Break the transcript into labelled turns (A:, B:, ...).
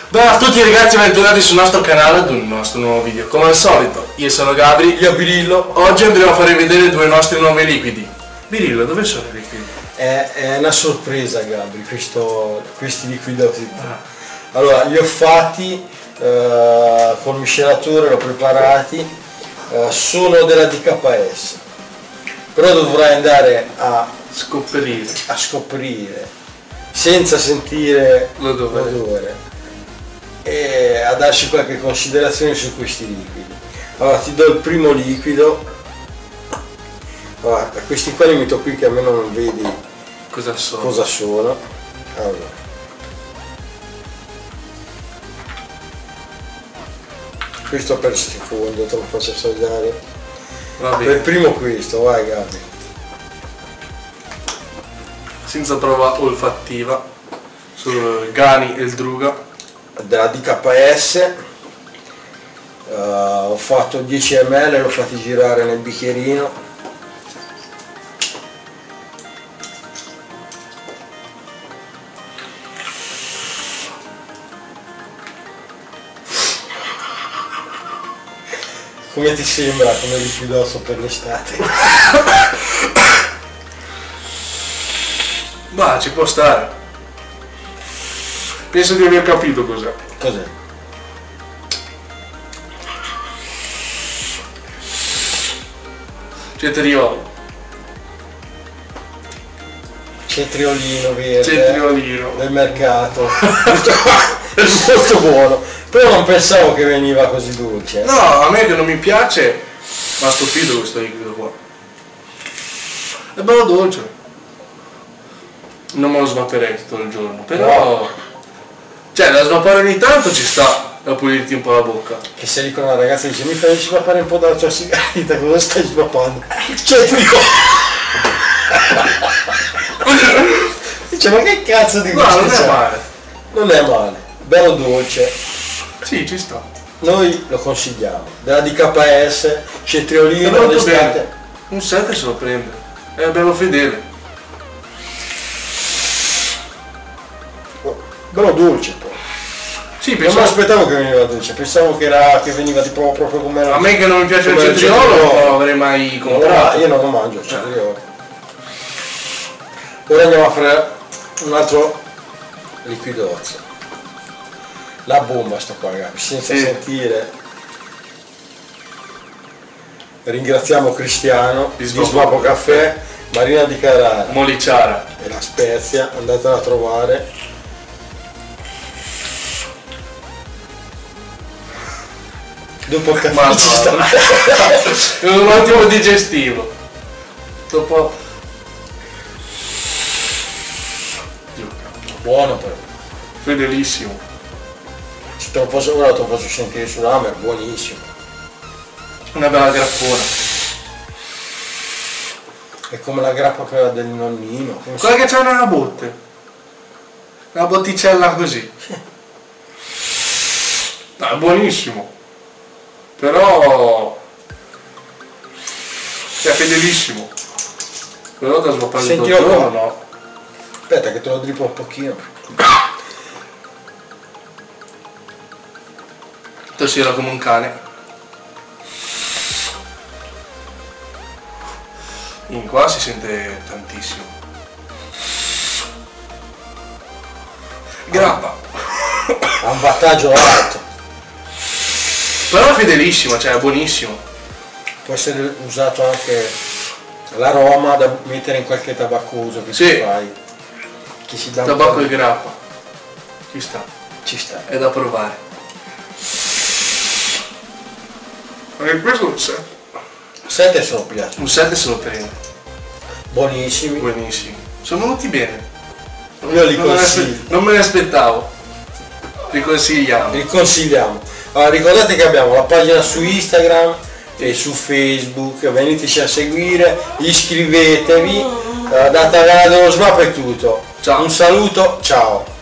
A: Bene a tutti ragazzi, bentornati sul nostro canale ad un nostro nuovo video. Come al solito, io sono Gabri, io Birillo. Oggi andremo a farvi vedere due nostri nuovi liquidi. Birillo, dove sono i liquidi?
B: È una sorpresa Gabri, questi liquidi. Allora, li ho fatti col miscelatore, l'ho preparati, sono della DKS. Però dovrai andare a scoprire senza sentire l'odore e a darci qualche considerazione su questi liquidi. Allora ti do il primo liquido. Allora, questi qua li metto qui che almeno non vedi
A: cosa sono.
B: Allora, questo per secondo te lo faccio assaggiare.
A: Va bene.
B: Per primo questo, vai Gabri.
A: Senza prova olfattiva sul Gani e il Druga
B: Della DKS. Ho fatto 10 ml, l'ho fatti girare nel bicchierino. Come ti sembra come liquidoso per l'estate?
A: Ma ci può stare. Penso di aver capito cos'è.
B: Cos'è?
A: Cetriolo.
B: Cetriolino verde.
A: Cetriolino.
B: Del mercato. È molto buono. Però non pensavo che veniva così dolce.
A: No, a me che non mi piace, mi ha stupito questo liquido qua. È bello dolce. Non me lo svaperei tutto il giorno, però...
B: No.
A: Cioè, da svappare ogni tanto ci sta, da pulirti un po' la bocca.
B: Che se lì con una ragazza dice mi fai svappare un po' dalla tua sigaretta, cosa stai svappando? Cioè tu dico... Dice ma che cazzo di gusto?
A: No, non è male.
B: Non è male, bello dolce.
A: Sì, ci sta.
B: Noi lo consigliamo. Della DKS, cetriolino,
A: È molto
B: d'estate.
A: bene. Un 7 se lo prende. È bello fedele.
B: Bello dolce poi.
A: Sì,
B: Non mi
A: pensavo...
B: aspettavo che veniva dolce, pensavo che veniva tipo proprio come
A: A me che non mi piace il
B: come
A: cetriolo non lo avrei mai comprato.
B: Io non lo mangio il cetriolo. Ora andiamo a fare un altro liquidozzo. La bomba sto qua ragazzi, senza sentire. Ringraziamo Cristiano di Svapo Caffè, Marina di Carrara,
A: Moliciara
B: e La Spezia, andatela a trovare. Dopo il caffè ci sta.
A: È un ottimo digestivo. Dopo...
B: Buono però.
A: Fedelissimo.
B: Se te lo posso, ora te lo posso sentire sull'hammer, buonissimo.
A: Una bella grappona.
B: È come la grappa quella del nonnino.
A: Quella che c'è nella botte. Una botticella così. No, è buonissimo. Però... è fedelissimo. Però da svappare tutto il giorno no.
B: Aspetta che te lo drippo un pochino.
A: Tossirà come un cane. In qua si sente tantissimo. Grappa.
B: Ha un wattaggio alto.
A: Però è fedelissimo, cioè è buonissimo.
B: Può essere usato anche l'aroma da mettere in qualche tabaccoso che
A: sì.
B: tu fai. Che si dà un
A: Tabacco
B: po'
A: e grappa. Ci sta.
B: Ci sta.
A: È da provare. Anche questo un 7.
B: 7 se lo piace.
A: Un 7 se lo prende.
B: Buonissimi.
A: Buonissimi. Sono venuti bene.
B: Io li consiglio.
A: Non me ne aspettavo. Li consigliamo.
B: Li consigliamo. Allora, ricordate che abbiamo la pagina su Instagram e su Facebook, veniteci a seguire, iscrivetevi, date la dello Svap e tutto.
A: Ciao.
B: Un saluto, ciao.